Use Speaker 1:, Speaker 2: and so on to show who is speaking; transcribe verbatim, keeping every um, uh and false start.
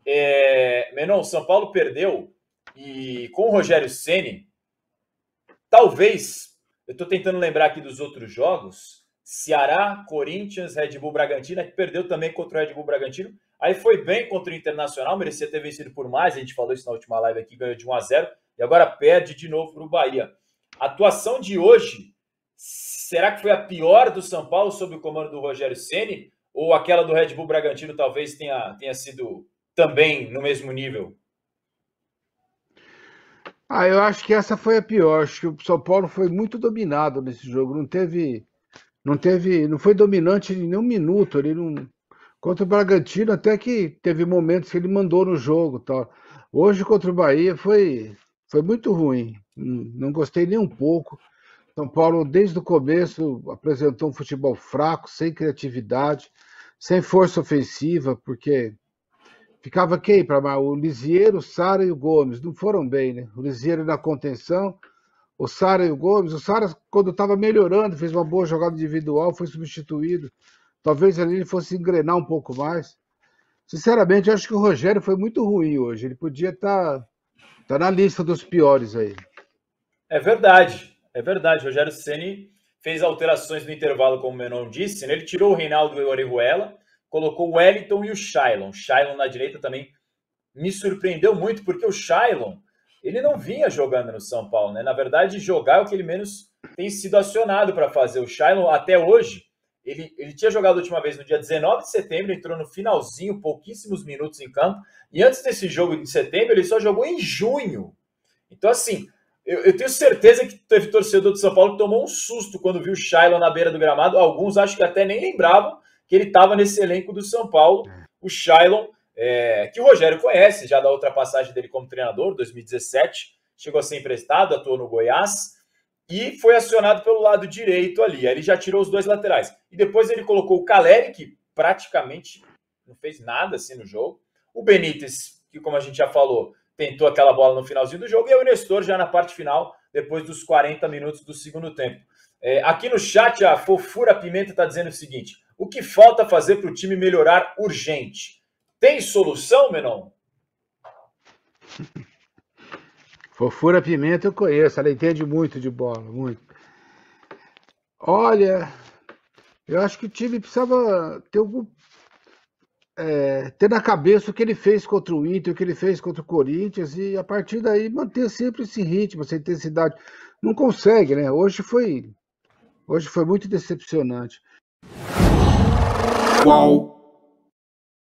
Speaker 1: É, Menon, São Paulo perdeu e com o Rogério Ceni, talvez, eu estou tentando lembrar aqui dos outros jogos, Ceará, Corinthians, Red Bull Bragantino, que perdeu também contra o Red Bull Bragantino, aí foi bem contra o Internacional, merecia ter vencido por mais, a gente falou isso na última live aqui, ganhou de um a zero, e agora perde de novo para o Bahia. A atuação de hoje, será que foi a pior do São Paulo sob o comando do Rogério Ceni? Ou aquela do Red Bull Bragantino talvez tenha, tenha sido também no mesmo nível?
Speaker 2: Ah, eu acho que essa foi a pior. Acho que o São Paulo foi muito dominado nesse jogo. Não teve, não teve, não foi dominante em nenhum minuto. Ele não, contra o Bragantino até que teve momentos que ele mandou no jogo, tal. Hoje contra o Bahia foi, foi muito ruim. Não gostei nem um pouco. São Paulo desde o começo apresentou um futebol fraco, sem criatividade, sem força ofensiva, porque ficava quem para o Lisieiro, o Sara e o Gomes. Não foram bem, né? O Lisieiro na contenção, o Sara e o Gomes. O Sara, quando estava melhorando, fez uma boa jogada individual, foi substituído. Talvez ali ele fosse engrenar um pouco mais. Sinceramente, eu acho que o Rogério foi muito ruim hoje. Ele podia estar tá, tá na lista dos piores aí.
Speaker 1: É verdade, é verdade. O Rogério Ceni fez alterações no intervalo, como o Menon disse, né? Ele tirou o Reinaldo e o Orejuela, colocou o Wellington e o Shailon. Shailon na direita também me surpreendeu muito, porque o Shailon, ele não vinha jogando no São Paulo, né? Na verdade, jogar é o que ele menos tem sido acionado para fazer. O Shailon, até hoje, ele, ele tinha jogado a última vez no dia dezenove de setembro, entrou no finalzinho, pouquíssimos minutos em campo, e antes desse jogo de setembro, ele só jogou em junho. Então, assim, eu, eu tenho certeza que teve torcedor do São Paulo que tomou um susto quando viu o Shailon na beira do gramado. Alguns acho que até nem lembravam que ele estava nesse elenco do São Paulo, o Shailon, é, que o Rogério conhece, já da outra passagem dele como treinador, dois mil e dezessete, chegou a ser emprestado, atuou no Goiás, e foi acionado pelo lado direito ali. Aí ele já tirou os dois laterais. E depois ele colocou o Caleri, que praticamente não fez nada assim no jogo, o Benítez, que como a gente já falou, tentou aquela bola no finalzinho do jogo, e o Nestor já na parte final, depois dos quarenta minutos do segundo tempo. É, aqui no chat, a Fofura Pimenta está dizendo o seguinte: o que falta fazer para o time melhorar urgente? Tem solução, Menon?
Speaker 2: Fofura Pimenta eu conheço, ela entende muito de bola, muito. Olha, eu acho que o time precisava ter algum, é, ter na cabeça o que ele fez contra o Inter, o que ele fez contra o Corinthians, e a partir daí manter sempre esse ritmo, essa intensidade. Não consegue, né? Hoje foi, hoje foi muito decepcionante.
Speaker 3: Qual?